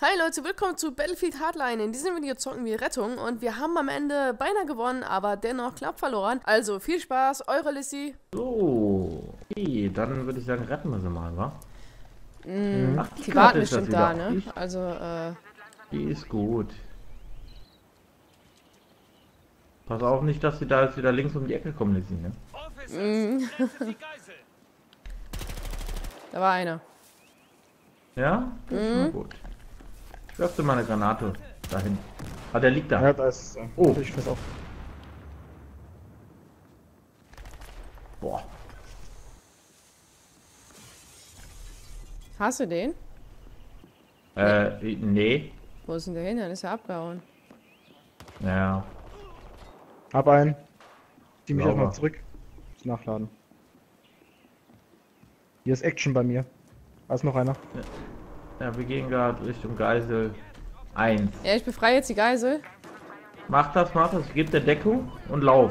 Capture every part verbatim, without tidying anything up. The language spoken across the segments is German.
Hi Leute, willkommen zu Battlefield Hardline. In diesem Video zocken wir Rettung und wir haben am Ende beinahe gewonnen, aber dennoch knapp verloren. Also viel Spaß, eure Lissy. So, okay, dann würde ich sagen, retten wir sie mal, wa? Mm, Ach, die warten bestimmt da, ne? Die, also, äh... die ist gut. Pass auf nicht, dass sie da jetzt wieder links um die Ecke kommen, Lissy, ne? Mm. Da war einer. Ja? Das ist mal gut. Ich werfe mal eine Granate dahin. Ah, der liegt da. Ja, da ist. Äh, oh, ich weiß auch. Boah. Hast du den? Äh, nee. Wo ist denn der hin? Dann ist er abgehauen. Ja. Hab einen. Zieh mich Sauber. erstmal zurück. Muss nachladen. Hier ist Action bei mir. Da ist noch einer. Ja, wir gehen gerade Richtung Geisel eins. Ja, ich befreie jetzt die Geisel. Mach das, mach das. Gib der Deckung und lauf.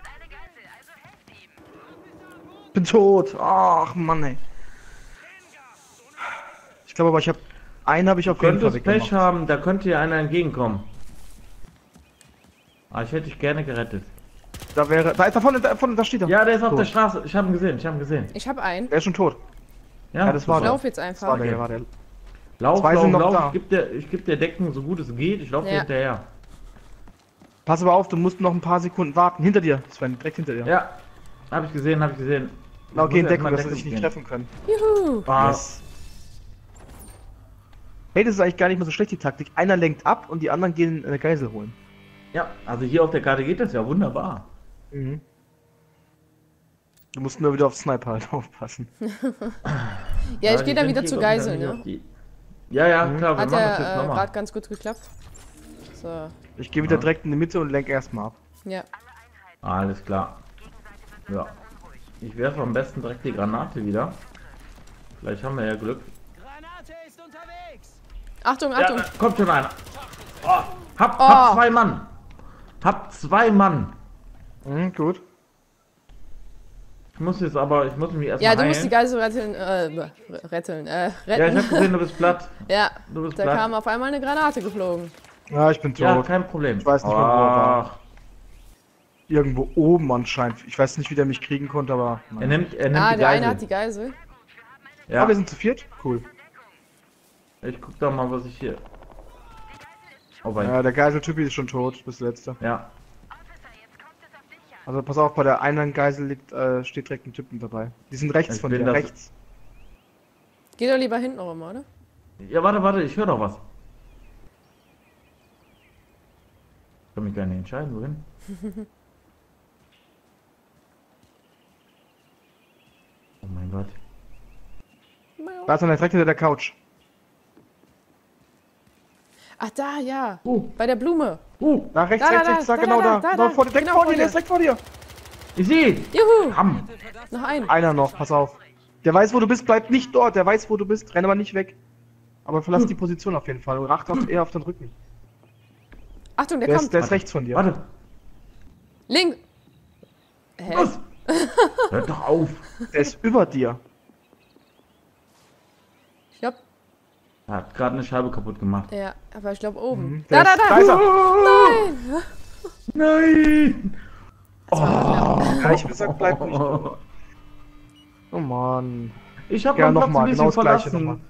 Bin tot. Ach Mann, ey. Ich glaube aber, ich habe einen habe ich auf jeden Fall Könntest Pech weggemacht. haben, da könnte dir einer entgegenkommen. Ah, ich hätte dich gerne gerettet. Da wäre. Da ist da vorne, da vorne, da steht er. Ja, der ist auf tot. der Straße. Ich habe ihn gesehen, ich habe ihn gesehen. Ich habe einen. Der ist schon tot. Ja, Ja, das war Ich der. lauf jetzt Das einfach. war der, der war der. Lauf, Zwei lauf, sind noch lauf. da. Ich gebe dir, ich geb dir Deckung, so gut es geht. Ich laufe Ja. dir hinterher. Pass aber auf, du musst noch ein paar Sekunden warten. Hinter dir, Sven, direkt hinter dir. Ja, habe ich gesehen, habe ich gesehen. Ich Na, okay, in muss erst Deckung, mal dass sie dich nicht gehen. treffen können. Juhu. Ah, Yes. Hey, das ist eigentlich gar nicht mehr so schlecht, die Taktik. Einer lenkt ab und die anderen gehen eine Geisel holen. ja, also hier auf der Karte geht das ja wunderbar. Mhm. Du musst nur wieder auf Sniper halt aufpassen. Ja, ich die gehe dann sind wieder hier, zu glaub ich, Geisel, dann ne? auf die- Ja, ja, Mhm. klar, wir Hat machen das ja jetzt äh, nochmal. gerade ganz gut geklappt. So, Ich gehe wieder Ja. direkt in die Mitte und lenk erstmal ab. ja. Alles klar. Ja. Ich werfe am besten direkt die Granate wieder. Vielleicht haben wir ja Glück. Granate ist unterwegs! Achtung, Ja, Achtung. da kommt schon einer. Oh, hab, Oh. hab zwei Mann. Hab zwei Mann. Mhm, gut. Ich muss jetzt aber, ich muss mich erstmal Ja, du heilen. musst die Geisel retten, äh, retteln, äh, Ja, ich retten. hab gesehen, du bist platt. Ja, Du bist da platt. kam auf einmal eine Granate geflogen. Ja, ich bin tot. Ja, kein Problem. Ich weiß nicht mehr, wo er war. Ach, Irgendwo oben anscheinend. Ich weiß nicht, wie der mich kriegen konnte, aber. er Nein. nimmt, er nimmt Ah, die der eine Geisel. hat die Geisel. Ja, Ah, wir sind zu viert? Cool. ich guck doch mal, was ich hier... Oh, bei... Ja, der Geiseltypi ist schon tot, bis der letzte. Ja. Also pass auf, bei der einen Geisel liegt, äh, steht direkt ein Typen dabei. Die sind rechts Ich von bin dir, das- rechts. Geh doch lieber hinten rum, oder? Ja, warte, warte, ich höre doch was. Ich kann mich gar nicht entscheiden, wohin. Oh mein Gott. Da ist einer direkt hinter der Couch. Ach, da, ja. Uh, Bei der Blume. uh, Da, rechts, Da, da, rechts, da, rechts, da, da, genau da, da. da, Genau da. vor dir, direkt Genau vor vor dir, der dir. ist direkt vor dir. ich sehe ihn. Juhu. Ham. Noch ein. Einer noch, pass auf. Der weiß, wo du bist, bleib nicht dort. Der weiß, wo du bist, renn aber nicht weg. Aber verlass Hm. die Position auf jeden Fall und achte auf, eher auf den Rücken. Achtung, der, Der kommt. ist, der ist rechts von dir. Warte. Link. Hä? Was? Hört doch auf. Der ist über dir. Ich glaub, Er hat gerade eine Scheibe kaputt gemacht. ja, aber ich glaube oben. Mhm, Da, der da, ist- da. da ist er. Nein. Nein. Ja, ich hab gesagt, bleib nicht dort. Oh Mann. Ich habe Ja, meinen Platz nochmal, ein genau bisschen das gleiche verlassen. nochmal.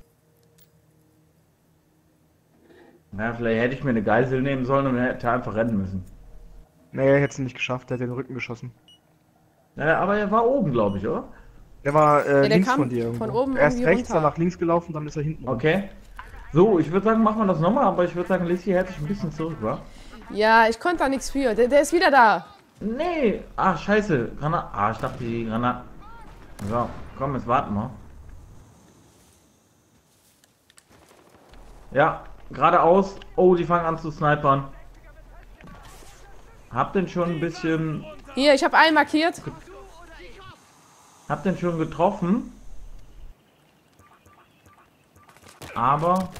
Na, vielleicht hätte ich mir eine Geisel nehmen sollen und hätte einfach rennen müssen. Nee, er hätte es nicht geschafft, der hat den Rücken geschossen. Ja, aber er war oben, glaube ich, oder? Der war äh, der links kam von dir irgendwo. von oben er ist irgendwie rechts, runter. dann nach links gelaufen, dann ist er hinten. rum. Okay. So, ich würde sagen, machen wir das nochmal, aber ich würde sagen, Lissy hält sich ein bisschen zurück, wa? Ja, ich konnte da nichts für. Der, der ist wieder da. Nee. Ah, scheiße. Granat. Ah, ich dachte, die Granat. So, komm, jetzt warten wir. Ja, geradeaus. Oh, die fangen an zu snipern. Hab den schon ein bisschen... Hier, ich habe einen markiert. Hab den schon getroffen. Aber...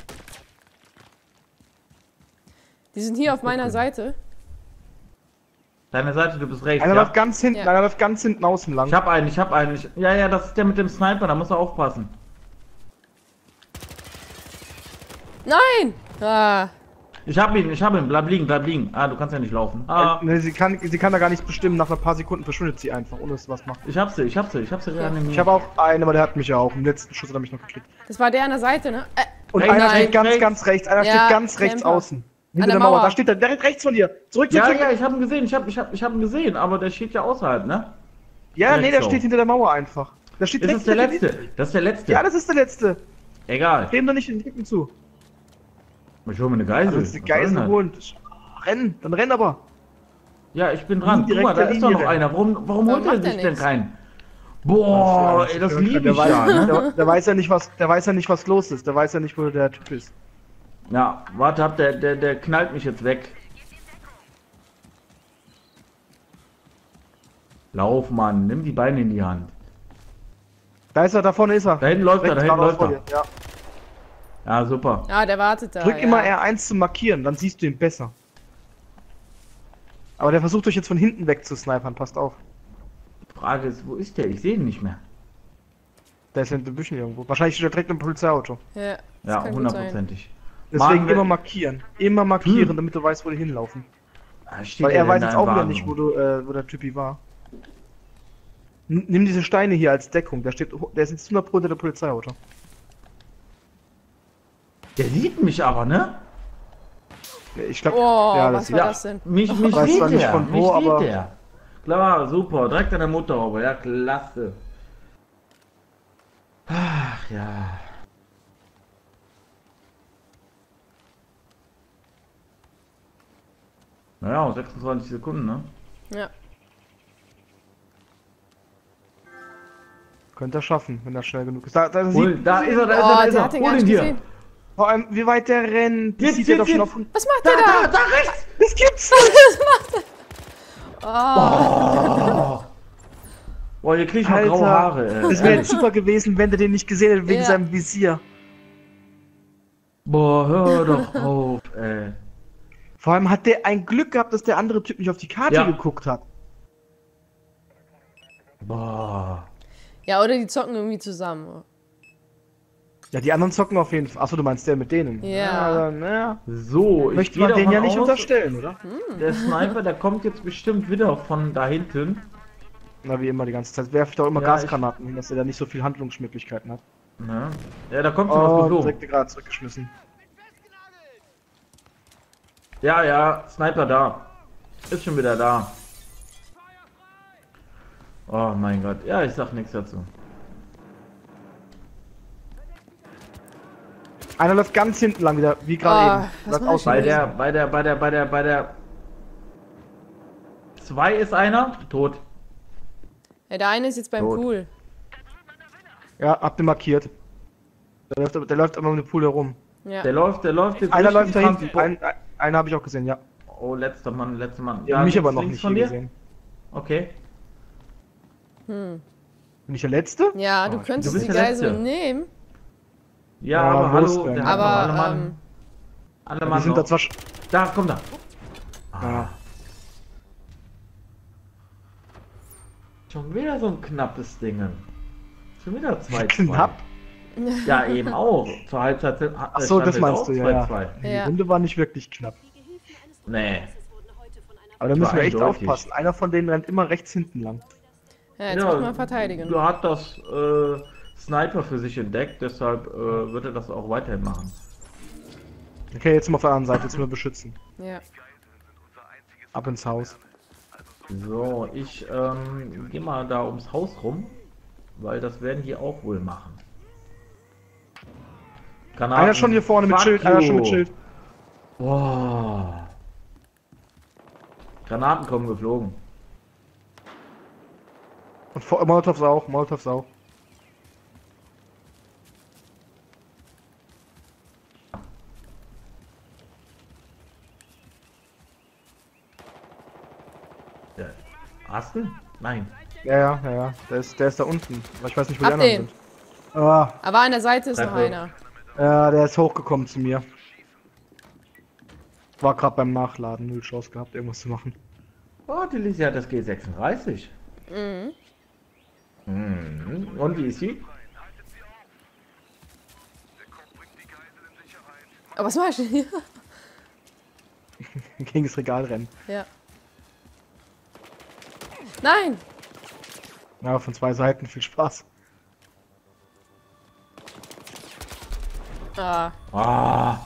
Die sind hier auf meiner Seite. Deine Seite, du bist rechts, Einer ja? läuft ganz hinten, Ja. einer läuft ganz hinten außen lang. Ich hab einen, ich hab einen. Ich, ja, ja, das ist der mit dem Sniper, da muss er aufpassen. Nein! Ah. Ich hab ihn, ich hab ihn. Bleib liegen, bleib liegen. Ah, du kannst ja nicht laufen. Ah, Äh, ne, sie, kann, sie kann da gar nichts bestimmen. Nach ein paar Sekunden verschwindet sie einfach, ohne dass sie was macht. ich hab sie, ich hab sie, ich hab sie reanimiert. Ich habe auch einen, aber der hat mich ja auch. Im letzten Schuss hat er mich noch gekriegt. Das war der an der Seite, ne? Äh, Und Rechts, einer nein, steht ganz, rechts. ganz rechts. Einer Ja, steht ganz rechts Camper. außen. Hinter der der Mauer. Mauer. Da steht er direkt rechts von dir. Zurück, zurück, Ja, zurück. ja, ich hab ihn gesehen, ich hab, ich hab, ich hab ihn gesehen, aber der steht ja außerhalb, ne? Ja, direkt nee, der so. steht hinter der Mauer einfach. Da steht Ist direkt es der hinter letzte? Das ist der letzte. Ja, das ist der letzte. Egal. Dem doch nicht den Rücken zu. Ich hol mir eine Geisel. Also, das ist die Was soll denn Geisel das? holen. Renn, dann renn aber. Ja, ich bin dran. Guck Direkt mal, da der ist doch noch Linie einer. Warum, warum Warum holt er macht er sich denn nix? keinen? Boah, ey, das liebe der ich weiß, ja, ne? der, der weiß ja nicht, was, der weiß ja nicht, was los ist. Der weiß ja nicht, wo der Typ ist. Ja, warte ab, der, der, der knallt mich jetzt weg. Lauf, Mann, nimm die Beine in die Hand. Da ist er, da vorne ist er. Da hinten läuft er, da Rechts hinten geradeaus läuft vor er. dir. Ja. Ja, super. Ah, der wartet da. Drück ja. immer R eins zum Markieren, dann siehst du ihn besser. Aber der versucht euch jetzt von hinten weg zu snipern, passt auf. Die Frage ist, wo ist der? Ich sehe ihn nicht mehr. Der ist in den Büschen irgendwo. Wahrscheinlich steht er direkt im Polizeiauto. Ja, das Ja, kann gut sein. hundertprozentig. Deswegen Mann, immer wenn- markieren. Immer markieren, Hm. damit du weißt, wo die hinlaufen. Ah, steht Weil der er denn weiß da jetzt im auch wieder Wagen nicht, wo, rum? du, äh, wo der Typi war. N nimm diese Steine hier als Deckung. Der steht, der ist jetzt hundert Prozent hinter der Polizeiauto. Der sieht mich aber, ne? Ich glaube, Oh, ja, was das war Ja, das denn? mich, mich Weiß sieht zwar nicht der, von mich wo, sieht aber- der. Klar, super, direkt an der Motorhaube, ja, klasse. Ach, ja. Naja, sechsundzwanzig Sekunden, ne? Ja. könnte er schaffen, wenn er schnell genug ist. Da, da, Hol, sieht, da ist er, da ist Oh, er, da ist der er. hat den gar Hol ihn nicht hier. gesehen. vor allem, wie weit der rennt, das Jetzt, sieht er doch jetzt, schon jetzt. auf. Was macht Da, der da? da, da rechts! Das gibt's nicht! Oh. Boah, hier krieg ich noch graue Alter, Haare, ey. das wäre jetzt super gewesen, wenn der den nicht gesehen hätte, wegen Ja. seinem Visier. Boah, hör doch auf, ey. Vor allem hat der ein Glück gehabt, dass der andere Typ nicht auf die Karte Ja. geguckt hat. Boah. Ja, oder die zocken irgendwie zusammen. Ja, die anderen zocken auf jeden Fall. Achso, du meinst der mit denen? Ja. dann, ja. So, ich Möchte gehe man den davon ja nicht aus, unterstellen, oder? der Sniper, der kommt jetzt bestimmt wieder von da hinten. Na, wie immer die ganze Zeit. Werft doch immer Ja, Gasgranaten hin, dass er da nicht so viel Handlungsmöglichkeiten hat. Ne? Ja, da kommt schon was Oh, geflogen. direkt gerade zurückgeschmissen. Ja, ja, Sniper da. Ist schon wieder da. Oh mein Gott. Ja, ich sag nichts dazu. Einer läuft ganz hinten lang wieder, wie gerade Ah, eben. was Läuft mach ich außen. Bei denn? der, bei der, bei der, bei der, bei der. Zwei ist einer. Tot. Ja, der eine ist jetzt beim Tot. Pool. Ja, hab den markiert. Der läuft, aber- der läuft immer um den Pool herum. Ja. Der läuft, der läuft jetzt. Einer Richtung läuft da hinten. Transport. Ein, ein, einer habe ich auch gesehen, ja. Oh, letzter Mann, letzter Mann. Ja, mich links- aber noch links nicht von hier dir. gesehen. Okay. Hm. Bin ich der Letzte? Ja, du Oh, könntest du bist die der Geisel Letzte. nehmen. Ja, Ja, aber los, hallo, denn. der hat noch alle Aber, Mann. ähm, Alle Wir Mann sind da noch. zwar. sch- Da, komm da. Ah. Ja. Schon wieder so ein knappes Ding. Schon wieder zwei Knapp? Ja, eben auch. Zur Halbzeit hat Ach so, das meinst du, ja. ja. zwei. Die Ja. Runde war nicht wirklich knapp. Nee. Aber da müssen wir echt eindeutig. aufpassen. Einer von denen rennt immer rechts hinten lang. Ja, jetzt muss man verteidigen. Du hat das äh, Sniper für sich entdeckt, deshalb äh, wird er das auch weiterhin machen. Okay, jetzt mal auf der anderen Seite, jetzt müssen wir beschützen. Ja. Ab ins Haus. So, ich ähm, gehe mal da ums Haus rum, weil das werden die auch wohl machen. Granaten. Einer schon hier vorne mit Fuck Schild, einer you. schon mit Schild. Boah. Granaten kommen geflogen. Und vor, Molotovs auch, Molotovs auch. Ja. Hast du? Nein. Ja, ja, ja, ja. Der ist, der ist da unten. Aber ich weiß nicht, wo die Hab anderen den. sind. Ah, Aber an der Seite ist noch Treppe. einer. ja, der ist hochgekommen zu mir. War gerade beim Nachladen, null Chance gehabt, irgendwas zu machen. Oh, die Lisi hat das G sechsunddreißig. Mhm. Mhm. Und wie ist sie? Aber was machst du denn hier? Gegen das Regal rennen. Ja. Nein! Ja, von zwei Seiten. Viel Spaß. Ah. Ah.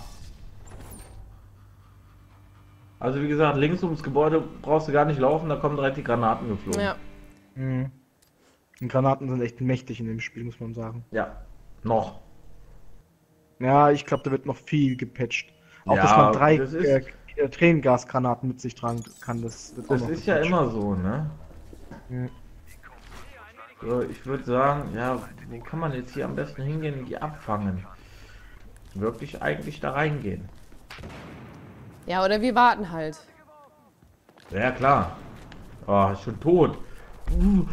Also wie gesagt, links ums Gebäude brauchst du gar nicht laufen, da kommen direkt die Granaten geflogen. Ja. Mhm. Und Granaten sind echt mächtig in dem Spiel, muss man sagen. Ja. Noch. Ja, ich glaube, da wird noch viel gepatcht. Auch Ja, dass man drei das ist- äh, äh, Tränengasgranaten mit sich tragen kann, das wird auch Das noch ist ja gepatcht. immer so, ne? Mhm. So, ich würde sagen, ja, wo kann man jetzt hier am besten hingehen und die abfangen? Wirklich eigentlich da reingehen. Ja, oder wir warten halt. Ja, klar. Oh, ist schon tot. Uh.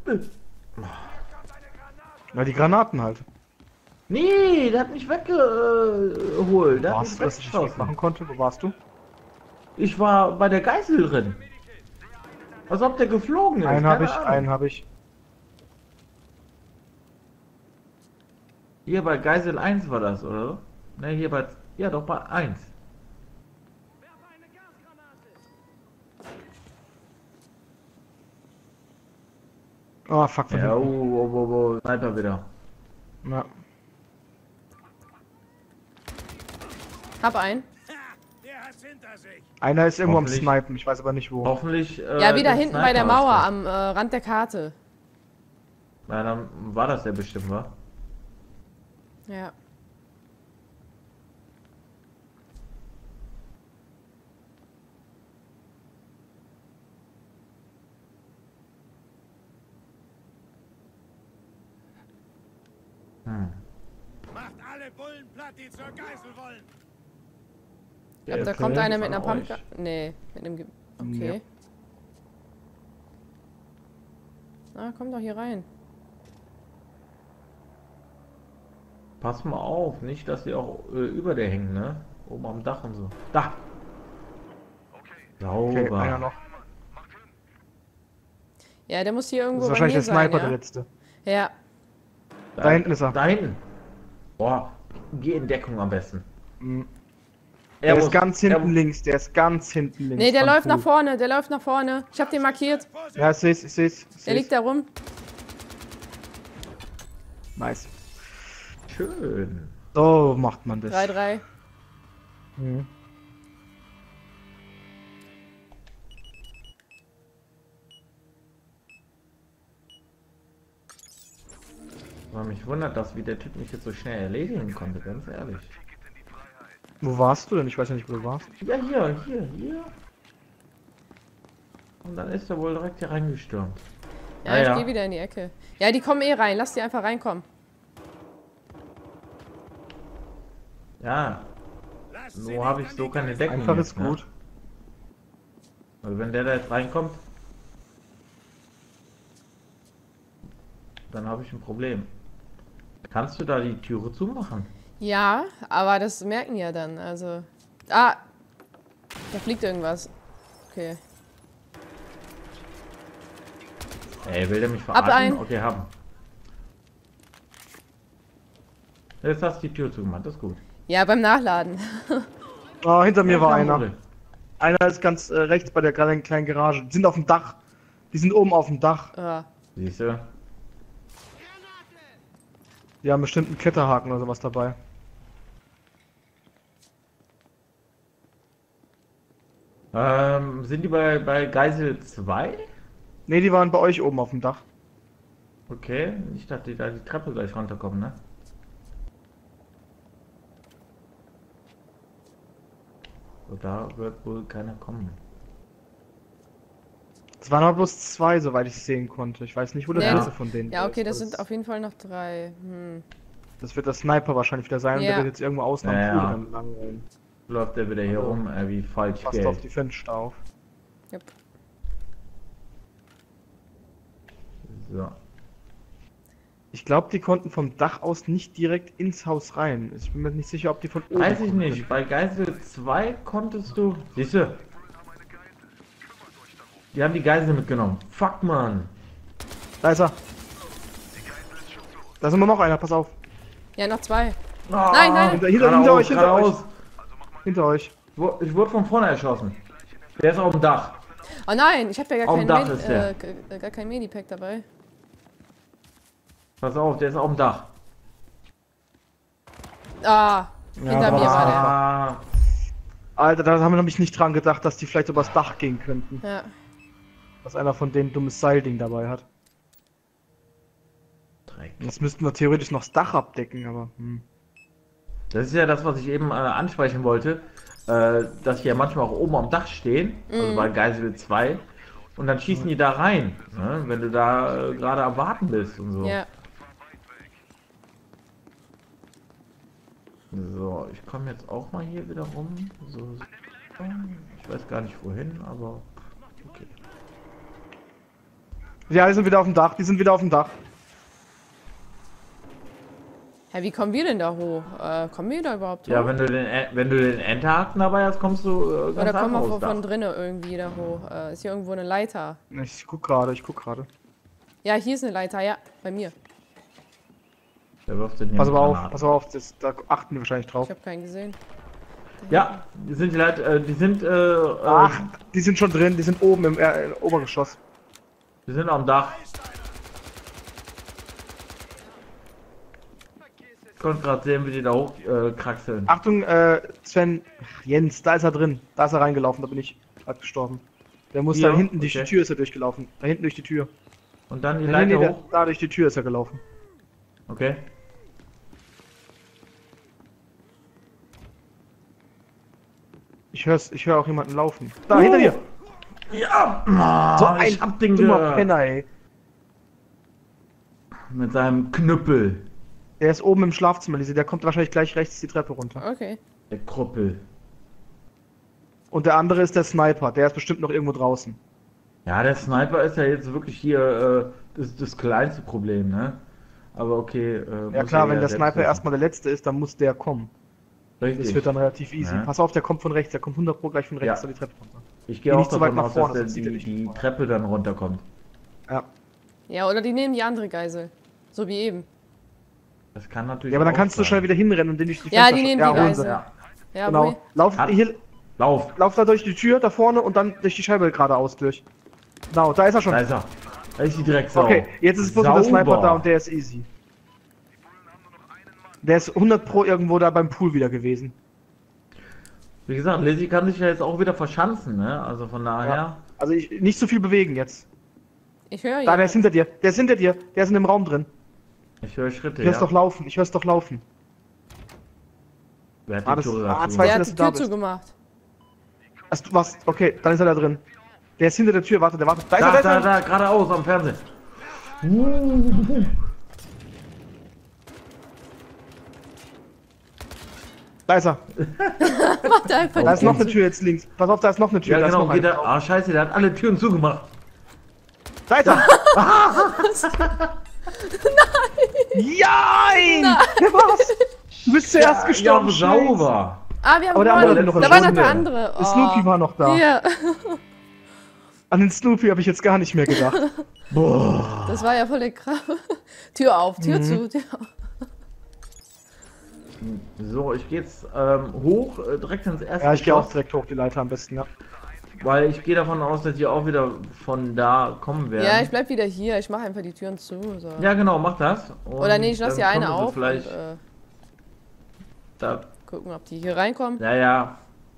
Ja, die Granaten halt. Nee, der hat mich weggeholt. Der hat Warst mich du, dass ich nicht weggeschossen. machen konnte? Wo warst du? Ich war bei der Geißel drin. Als ob der geflogen ist. Einen habe keine ich, Ahnung. einen habe ich. Hier bei Geisel eins war das, oder? Ne, hier bei... Ja, doch bei eins. Oh, fuck, von Ja, oh, hinten. oh, oh, oh, Sniper wieder. Ja. Hab einen. Der hat's hinter sich. Einer ist irgendwo am Hoffentlich- Snipen, ich weiß aber nicht wo. Hoffentlich... Äh, Ja, wieder den hinten bei der Sniper Mauer hast am äh, Rand der Karte. du. Ja, dann war das der bestimmt, wa? Ja. Hm. Macht alle Bullen platt, die zur Geißel wollen. Ich glaube, da Der kommt Film einer mit von einer euch. Pumpgun. Nee, mit einem. Ge okay. Na, komm doch hier rein. Pass mal auf, nicht, dass die auch äh, über dir hängen, ne? Oben am Dach und so. Da! Okay, Sauber. einer noch. Ja, der muss hier Das irgendwo ist bei wahrscheinlich mir der Sniper, sein, der ja? letzte. Ja. Da hinten ist er. Da hinten. Boah, geh in Deckung am besten. Mhm. Er Der muss- ist ganz er hinten muss- links, der ist ganz hinten links. Nee, der beim läuft nach Pool. vorne, der läuft nach vorne. Ich hab den markiert. Ja, ich seh's, ich seh's. Ich Der liegt seh's. da rum. Nice. Schön. So macht man das. drei drei. Mhm. Aber mich wundert das, wie der Typ mich jetzt so schnell erledigen konnte, ganz ehrlich. Wo warst du denn? Ich weiß ja nicht, wo du warst. Ja, hier, hier, hier. Und dann ist er wohl direkt hier reingestürmt. Ja, Ah, ich ja. gehe wieder in die Ecke. Ja, die kommen eh rein. Lass die einfach reinkommen. Ja, Lasst sie so nicht habe ich an so die keine Geißel. Deckung. Einfach jetzt, ist ne? gut. Also wenn der da jetzt reinkommt, dann habe ich ein Problem. Kannst du da die Türe zumachen? Ja, aber das merken ja dann. Also. Ah! Da fliegt irgendwas. Okay. Ey, will der mich Ab verarschen? ein. Okay, haben. Jetzt hast du die Tür zugemacht, das ist gut. Ja, beim Nachladen. Oh, hinter mir Ja, war kein einer. Problem. Einer ist ganz äh, rechts bei der kleinen, kleinen Garage. Die sind auf dem Dach. Die sind oben auf dem Dach. Ah. Siehst du? Die haben bestimmt einen Kletterhaken oder sowas dabei. Ähm, sind die bei, bei Geisel zwei? Ne, die waren bei euch oben auf dem Dach. Okay, nicht, dass die da die Treppe gleich runterkommen, ne? So, da wird wohl keiner kommen. Es waren aber bloß zwei, soweit ich sehen konnte. Ich weiß nicht, wo der Ja. dritte von denen Ja, okay, ist. das sind auf jeden Fall noch drei. Hm. Das wird der Sniper wahrscheinlich wieder sein und Ja. der wird jetzt irgendwo außen am Ja, Pool ja. entlang rennen. Läuft der wieder hier Also, rum, äh, wie falsch Passt Geld. auf die Fenster auf. Yep. So. Ich glaube, die konnten vom Dach aus nicht direkt ins Haus rein. Ich bin mir nicht sicher, ob die von oben Weiß ich kommen nicht, bei Geisel zwei konntest du... Siehst du? Die haben die Geisel mitgenommen. Fuck, man. können. Da ist er. Da ist immer noch einer, pass auf. Ja, noch zwei. Ah, Nein, nein. Hinter, hinter, geradeaus, hinter euch, hinter geradeaus. euch. hinter euch. Ich wu- Ich wurde von vorne erschossen. Der ist auf dem Dach. Oh nein, ich habe ja gar Auf kein, dem Dach Med ist der. äh, g- gar kein Medipack dabei. Pass auf, der ist auf dem Dach. Ah, hinter aber mir das war der. Ah, Alter, da haben wir nämlich nicht dran gedacht, dass die vielleicht übers Dach gehen könnten. Ja. Dass einer von denen ein dummes Seilding dabei hat. Dreck. Das müssten wir theoretisch noch das Dach abdecken, aber. Hm. Das ist ja das, was ich eben äh, ansprechen wollte. Äh, dass die ja manchmal auch oben am Dach stehen. Also bei Geisel zwei. Und dann schießen die da rein. Ne? Wenn du da äh, gerade am Warten bist und so. Ja. So, ich komme jetzt auch mal hier wieder rum. So, so. Ich weiß gar nicht wohin, aber okay. Ja, die sind wieder auf dem Dach, die sind wieder auf dem Dach. Hä, wie kommen wir denn da hoch? Äh, kommen wir da überhaupt hoch? Ja, wenn du den, E- wenn du den Enterhaken dabei hast, kommst du äh, ganz Oder kommen wir einfach von, aufs Dach. von drinnen irgendwie da hoch? Äh, ist hier irgendwo eine Leiter? Ich guck gerade, ich guck gerade. Ja, hier ist eine Leiter, ja, bei mir. Der wirft den hier Pass mit aber auf, Granaten. pass aber auf, das, da achten wir wahrscheinlich drauf. Ich habe keinen gesehen. Ja, die sind die Leit äh, die sind äh, äh, Ach, die sind schon drin, die sind oben im, äh, im Obergeschoss. die sind am Dach. Ich konnte gerade sehen, wie die da hoch äh, kraxeln. Achtung, äh, Sven, ach, Jens, da ist er drin. Da ist er reingelaufen, da bin ich gerade gestorben. Der muss Hier? da hinten durch die Okay. Tür ist er durchgelaufen. Da hinten durch die Tür. Und dann die Nee, Leiter nee, der, hoch. da durch die Tür ist er gelaufen. Okay. Ich hör's, ich höre auch jemanden laufen. Da, hinter dir! Ja, ah, So ein ich hab den dummer gehört. Penner, ey. Mit seinem Knüppel. Der ist oben im Schlafzimmer, Lise. Der kommt wahrscheinlich gleich rechts die Treppe runter. Okay. Der Krüppel. Und der andere ist der Sniper. Der ist bestimmt noch irgendwo draußen. Ja, der Sniper ist ja jetzt wirklich hier äh, das, das kleinste Problem, ne? Aber okay. Äh, Ja muss klar, er wenn der selbst Sniper wissen. erstmal der letzte ist, dann muss der kommen. Richtig. Das wird dann relativ easy. Ja. Pass auf, der kommt von rechts. Der kommt hundert Pro gleich von rechts Ja. da die Treppe runter. Ich Geh gehe auch nicht so weit davon nach aus, vorne, dass sonst der, sieht er die, dich die nicht. Treppe dann runterkommt. Ja. Ja, oder die nehmen die andere Geisel. So wie eben. Das kann natürlich Ja, aber dann auch kannst du sein. schnell wieder hinrennen und den durch die Ja, Fenster die sch- nehmen ja, die holen Geisel. sie. Ja, Ja, Genau. wohl. Lauf, Hat- hier, lauf. lauf da durch die Tür, da vorne und dann durch die Scheibe geradeaus durch. Genau, da ist er schon. Da ist er. Da ist die Drecksau. Okay, jetzt ist bloß noch der Sauber. Sniper da und der ist easy. Der ist hundert Pro irgendwo da beim Pool wieder gewesen. Wie gesagt, Lizzie kann sich ja jetzt auch wieder verschanzen, ne? Also von daher. Ja. Also ich, nicht so viel bewegen jetzt. Ich höre Da, der ist ihn. hinter dir. Der ist hinter dir. Der ist in dem Raum drin. Ich höre Schritte. Ich hör's Ja. doch laufen. Ich hör's doch laufen. Wer hat Ah, die das- Tür ah, dazu? zwei- Der hat dass die du da Tür bist. zugemacht. Hast du was? Okay, dann ist er da drin. Der ist hinter der Tür. Warte, der wartet. Da ist er, Da, da da, ist er. da, geradeaus am Fernsehen. Da ist er. Macht er einfach. Da ist noch eine Tür jetzt links. Pass auf, da ist noch eine Tür. Ja, da ist genau, noch geht eine. er. Ah, scheiße, der hat alle Türen zugemacht. Da ist er. Nein! Nein! Der war's! Du bist zuerst gestorben. Ja, Scheiße. sauber. Ah, wir haben Aber der gewonnen. andere noch Da war noch erschossen. der andere. Der Snoopy war noch da. Ja. An den Snoopy habe ich jetzt gar nicht mehr gedacht. Boah. Das war ja voll der Kraft. Tür auf, Tür Mhm. zu, Tür auf. So, ich gehe jetzt ähm, hoch, äh, direkt ins erste Ja, ich gehe auch Geschoss, direkt hoch die Leiter am besten, ja. weil ich gehe davon aus, dass die auch wieder von da kommen werden. Ja, ich bleib wieder hier. Ich mache einfach die Türen zu. So. Ja, genau, mach das. Und Oder nee, ich lasse dann die eine kommen sie auf Vielleicht und äh, da, gucken, ob die hier reinkommen. ja, ja.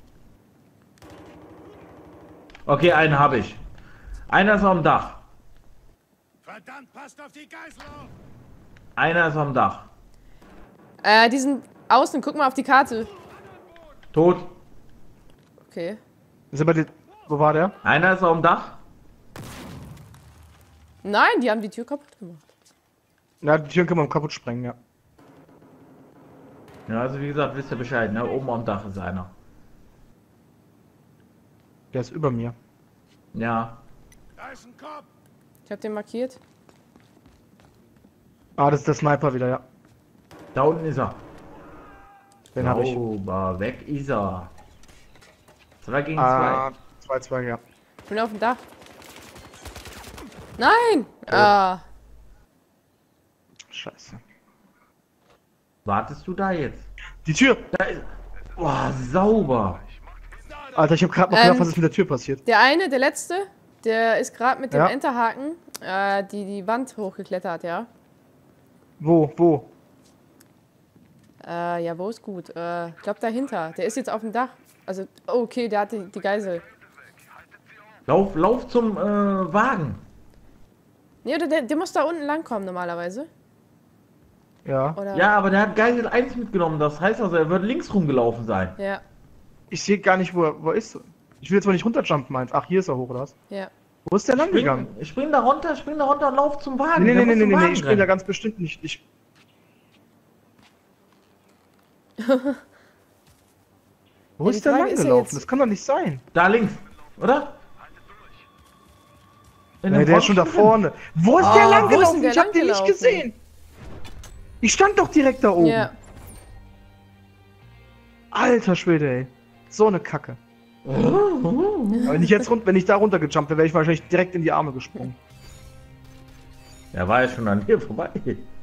Okay, einen habe ich. Einer ist am Dach. Verdammt, passt auf die Geisel auf! Einer ist am Dach. Äh, die sind außen. Guck mal auf die Karte. Tot. Okay. Ist aber die, wo war der? Einer ist am Dach. Nein, die haben die Tür kaputt gemacht. Ja, die Türen können wir kaputt sprengen, ja. Ja, also wie gesagt, wisst ihr Bescheid, ne? Oben am Dach ist einer. Der ist über mir. Ja. Da ist ein Kopf! Ich habe den markiert. Ah, das ist der Sniper wieder, ja. Da unten ist er. Den habe ich. Sauber, weg ist er. Zwei gegen Ah, zwei. zwei, zwei, ja. Ich bin auf dem Dach. Nein! Ah. Scheiße. Wartest du da jetzt? Die Tür! Da ist. Boah, sauber. Alter, ich habe gerade noch Ähm, gedacht, was ist mit der Tür passiert. Der eine, der letzte, der ist gerade mit dem Ja. Enterhaken äh, die, die Wand hochgeklettert, ja. Wo, wo? Äh, ja, wo ist gut? Äh, ich glaube dahinter. Der ist jetzt auf dem Dach. Also, oh, okay, der hat die, die Geisel. Lauf, lauf zum äh, Wagen. Nee, oder der, der muss da unten langkommen normalerweise. Ja. Oder? Ja, aber der hat Geisel eins mitgenommen. Das heißt also, er wird links rumgelaufen sein. Ja, Ich sehe gar nicht, wo er, wo er ist. Ich will jetzt mal nicht runterjumpen, meins. Ach, hier ist er hoch, oder was? ja. Wo ist der lang gegangen? Spring, spring da runter, spring da runter und lauf zum Wagen. Nee, nee, Der nee, muss nee, zum nee, nee, Wagen ich spring da rennen. ganz bestimmt nicht. Ich. Wo Ja, ist die der Frage lang ist ja gelaufen? jetzt- Das kann doch nicht sein. Da links, oder? In Nee, dem der ist schon da Vorsprung. vorne. Wo ist Oh, der wo lang ist denn gelaufen? der Ich hab den nicht langgelaufen? gesehen. Ich stand doch direkt da oben. Ja. Alter Schwede, ey. So eine Kacke. Aber wenn ich jetzt rund, wenn ich da runtergejumpt wäre, wäre ich wahrscheinlich direkt in die Arme gesprungen. Der war ja schon an dir vorbei.